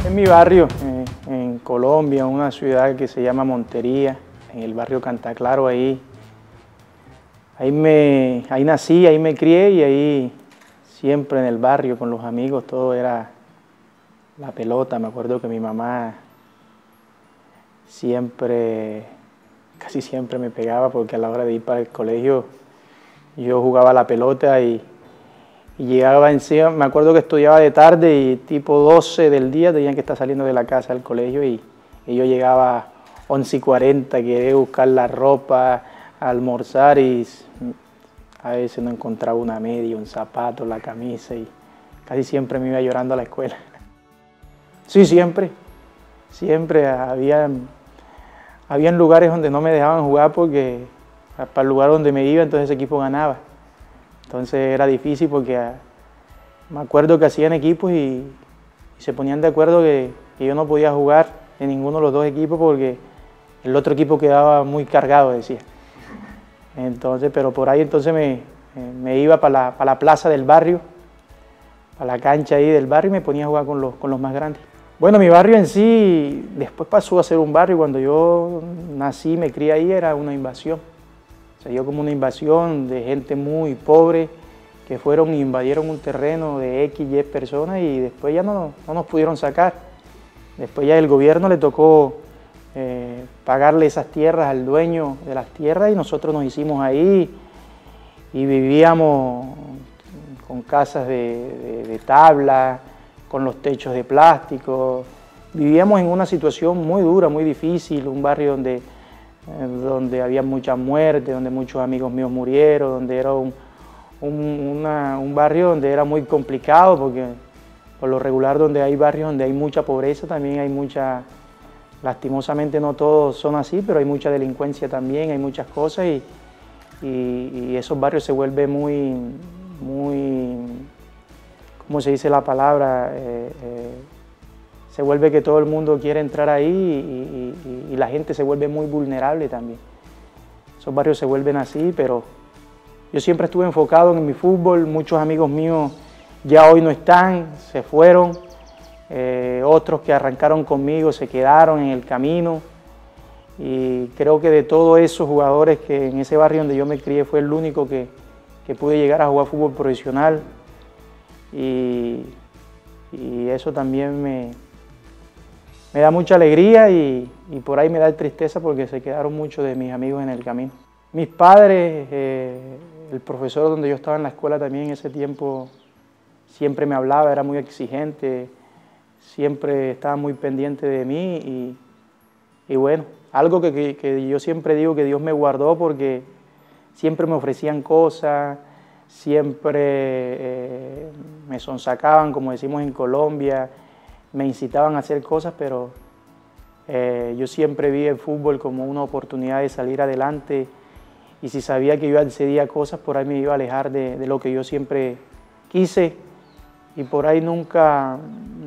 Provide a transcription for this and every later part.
En mi barrio, en Colombia, en una ciudad que se llama Montería, en el barrio Cantaclaro, ahí nací, ahí me crié y ahí siempre en el barrio con los amigos todo era la pelota. Me acuerdo que mi mamá casi siempre me pegaba porque a la hora de ir para el colegio yo jugaba la pelota y llegaba encima. Me acuerdo que estudiaba de tarde y tipo 12 del día tenían que estar saliendo de la casa al colegio y yo llegaba 11:40, quería buscar la ropa, almorzar y a veces no encontraba una media, un zapato, la camisa y casi siempre me iba llorando a la escuela. Sí, siempre habían lugares donde no me dejaban jugar porque para el lugar donde me iba entonces ese equipo ganaba. Entonces era difícil porque me acuerdo que hacían equipos y se ponían de acuerdo que yo no podía jugar en ninguno de los dos equipos porque el otro equipo quedaba muy cargado, decía. Entonces, pero por ahí entonces me iba para la plaza del barrio, para la cancha ahí del barrio y me ponía a jugar con los más grandes. Bueno, mi barrio en sí después pasó a ser un barrio. Cuando yo nací, me crié ahí, era una invasión. Se dio como una invasión de gente muy pobre que fueron e invadieron un terreno de X, Y personas y después ya no nos pudieron sacar. Después ya el gobierno le tocó pagarle esas tierras al dueño de las tierras y nosotros nos hicimos ahí y vivíamos con casas de tabla, con los techos de plástico. Vivíamos en una situación muy dura, muy difícil, un barrio donde había mucha muerte, donde muchos amigos míos murieron, donde era un barrio donde era muy complicado porque por lo regular donde hay barrios donde hay mucha pobreza también hay mucha, lastimosamente no todos son así, pero hay mucha delincuencia también, hay muchas cosas y esos barrios se vuelven muy, ¿cómo se dice la palabra? Se vuelve que todo el mundo quiere entrar ahí y la gente se vuelve muy vulnerable también. Esos barrios se vuelven así, pero yo siempre estuve enfocado en mi fútbol. Muchos amigos míos ya hoy no están, se fueron. Otros que arrancaron conmigo se quedaron en el camino. Y creo que de todos esos jugadores que en ese barrio donde yo me crié fue el único que pude llegar a jugar fútbol profesional. Y eso también me da mucha alegría y por ahí me da tristeza porque se quedaron muchos de mis amigos en el camino. Mis padres, el profesor donde yo estaba en la escuela también en ese tiempo siempre me hablaba, era muy exigente, siempre estaba muy pendiente de mí y bueno, algo que yo siempre digo que Dios me guardó porque siempre me ofrecían cosas, siempre me sonsacaban, como decimos en Colombia, me incitaban a hacer cosas, pero yo siempre vi el fútbol como una oportunidad de salir adelante y si sabía que yo accedía a cosas, por ahí me iba a alejar de lo que yo siempre quise y por ahí nunca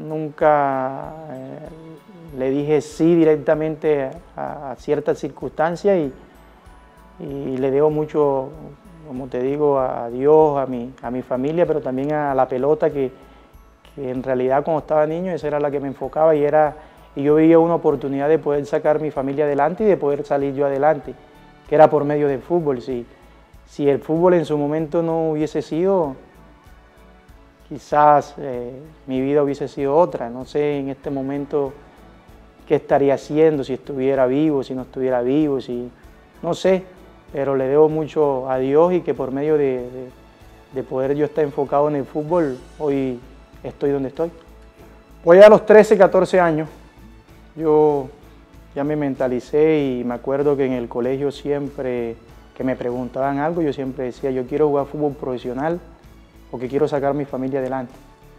le dije sí directamente a ciertas circunstancias y le debo mucho, como te digo, a Dios, a mi familia, pero también a la pelota que en realidad cuando estaba niño esa era la que me enfocaba y yo veía una oportunidad de poder sacar mi familia adelante y de poder salir yo adelante, que era por medio del fútbol. Si el fútbol en su momento no hubiese sido, quizás mi vida hubiese sido otra. No sé en este momento qué estaría haciendo, si estuviera vivo, si no estuviera vivo, no sé, pero le debo mucho a Dios y que por medio de poder yo estar enfocado en el fútbol, hoy estoy donde estoy. Pues a los 13, 14 años, yo ya me mentalicé y me acuerdo que en el colegio siempre que me preguntaban algo, yo siempre decía, yo quiero jugar fútbol profesional porque quiero sacar a mi familia adelante.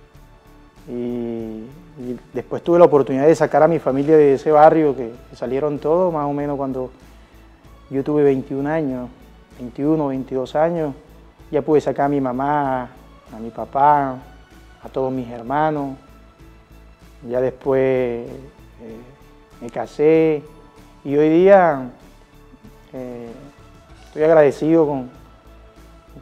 Y después tuve la oportunidad de sacar a mi familia de ese barrio, que salieron todos más o menos cuando yo tuve 21 años, 21, 22 años, ya pude sacar a mi mamá, a mi papá, a todos mis hermanos. Ya después me casé y hoy día estoy agradecido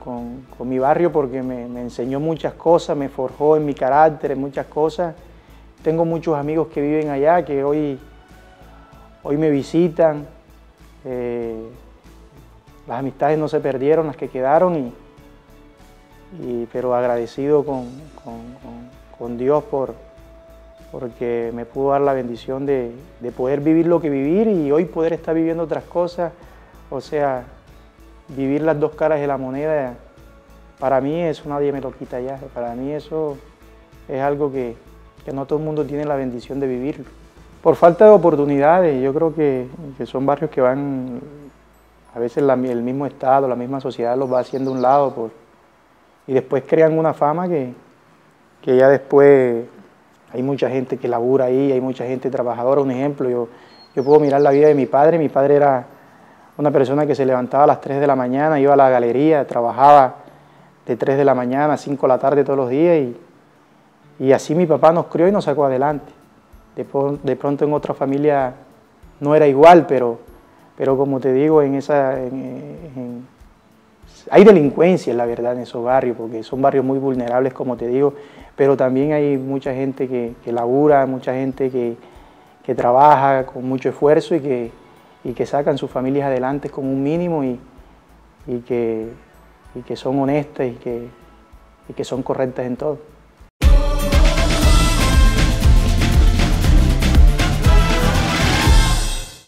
con mi barrio porque me enseñó muchas cosas, me forjó en mi carácter, en muchas cosas tengo muchos amigos que viven allá, que hoy me visitan. Las amistades no se perdieron, las que quedaron, pero agradecido con Dios porque me pudo dar la bendición de poder vivir lo que vivir y hoy poder estar viviendo otras cosas. O sea, vivir las dos caras de la moneda, para mí eso nadie me lo quita ya. Para mí eso es algo que no todo el mundo tiene la bendición de vivirlo. Por falta de oportunidades, yo creo que son barrios que van, a veces el mismo Estado, la misma sociedad los va haciendo a un lado y después crean una fama que ya después hay mucha gente que labura ahí, hay mucha gente trabajadora. Un ejemplo, yo puedo mirar la vida de mi padre era una persona que se levantaba a las 3 de la mañana, iba a la galería, trabajaba de 3 de la mañana a 5 de la tarde todos los días y así mi papá nos crió y nos sacó adelante. De pronto en otra familia no era igual, pero como te digo, hay delincuencia, la verdad, en esos barrios, porque son barrios muy vulnerables, como te digo, pero también hay mucha gente que labura, mucha gente que trabaja con mucho esfuerzo y que sacan sus familias adelante con un mínimo y que son honestas y que son correctas en todo.